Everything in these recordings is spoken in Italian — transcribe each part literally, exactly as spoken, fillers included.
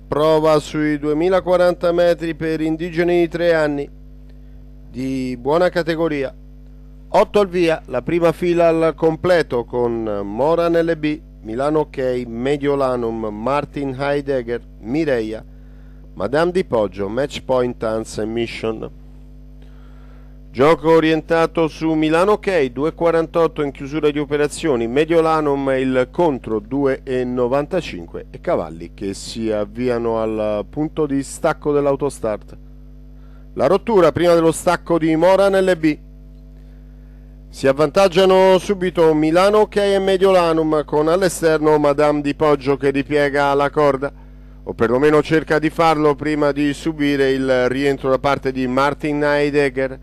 prova sui duemilaquaranta metri per indigeni di tre anni di buona categoria. otto al via, la prima fila al completo con Moran L B, Milano Ok, Mediolanum, Martin Heidegger, Mireia, Madame di Poggio, Match Point, Hans e Mission. Gioco orientato su Milano Ok, due e quarantotto in chiusura di operazioni, Mediolanum e il contro due e novantacinque e cavalli che si avviano al punto di stacco dell'autostart. La rottura prima dello stacco di Moran L B. Si avvantaggiano subito Milano Ok e Mediolanum con all'esterno Madame di Poggio che ripiega la corda, o perlomeno cerca di farlo prima di subire il rientro da parte di Martin Heidegger.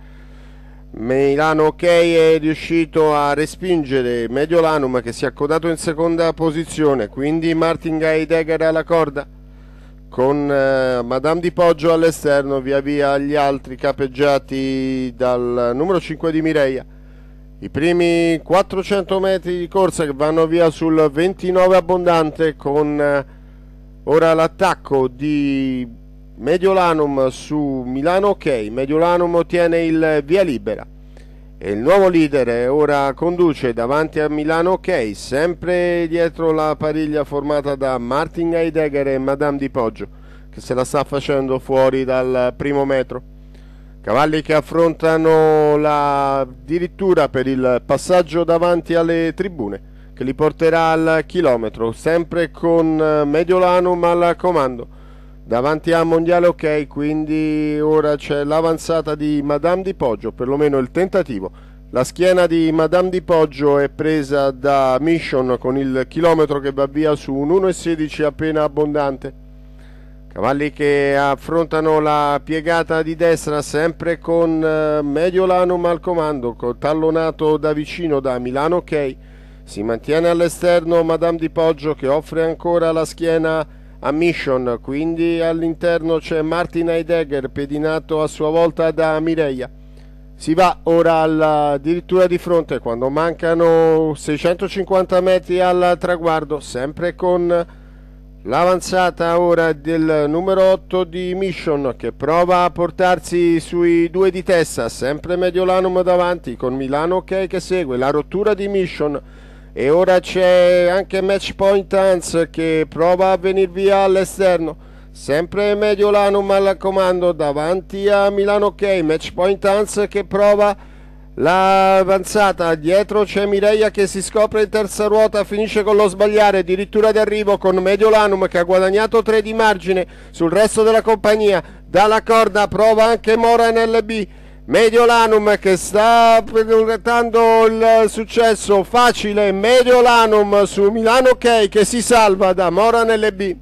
Milano Ok è riuscito a respingere Mediolanum che si è accodato in seconda posizione, quindi Martin Heidegger alla corda con eh, Madame di Poggio all'esterno, via via gli altri capeggiati dal numero cinque di Mireia. I primi quattrocento metri di corsa che vanno via sul ventinove abbondante con eh, ora l'attacco di Mediolanum su Milano Ok. Mediolanum ottiene il via libera e il nuovo leader ora conduce davanti a Milano Ok, sempre dietro la pariglia formata da Martin Heidegger e Madame di Poggio che se la sta facendo fuori dal primo metro. Cavalli che affrontano la addirittura per il passaggio davanti alle tribune che li porterà al chilometro, sempre con Mediolanum al comando davanti a Mondiale Ok, quindi ora c'è l'avanzata di Madame di Poggio, perlomeno il tentativo. La schiena di Madame di Poggio è presa da Mission con il chilometro che va via su un uno e sedici appena abbondante. Cavalli che affrontano la piegata di destra sempre con Mediolanum al comando, tallonato da vicino da Milano Ok. Si mantiene all'esterno Madame di Poggio che offre ancora la schiena a Mission, quindi all'interno c'è Martin Heidegger pedinato a sua volta da Mireia. Si va ora addirittura di fronte quando mancano seicentocinquanta metri al traguardo, sempre con l'avanzata ora del numero otto di Mission che prova a portarsi sui due di testa, sempre Mediolanum davanti con Milano Ok che segue, la rottura di Mission. E ora c'è anche Match Point Hans che prova a venire via all'esterno, sempre Mediolanum al comando davanti a Milano Ok. Match Point Hans che prova l'avanzata, dietro c'è Mireia che si scopre in terza ruota, finisce con lo sbagliare, addirittura d'arrivo con Mediolanum che ha guadagnato tre di margine sul resto della compagnia. Dalla corda prova anche Moran L B. Mediolanum che sta presentando il successo facile, Mediolanum su Milano Ok che si salva da Moran L B.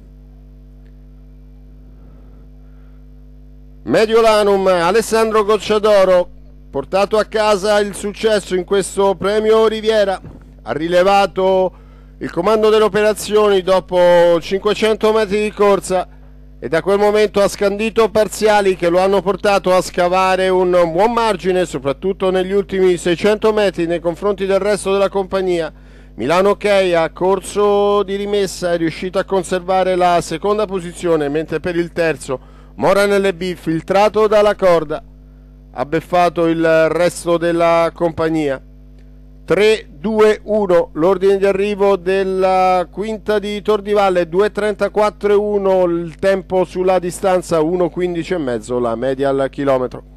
Mediolanum, Alessandro Gocciadoro, portato a casa il successo in questo premio Riviera, ha rilevato il comando delle operazioni dopo cinquecento metri di corsa e da quel momento ha scandito parziali che lo hanno portato a scavare un buon margine, soprattutto negli ultimi seicento metri nei confronti del resto della compagnia. Milano Ok a corso di rimessa è riuscito a conservare la seconda posizione, mentre per il terzo Moran L B, filtrato dalla corda, ha beffato il resto della compagnia. tre due uno l'ordine di arrivo della quinta di Tordivalle, due trentaquattro e uno il tempo sulla distanza, uno quindici e mezzo la media al chilometro.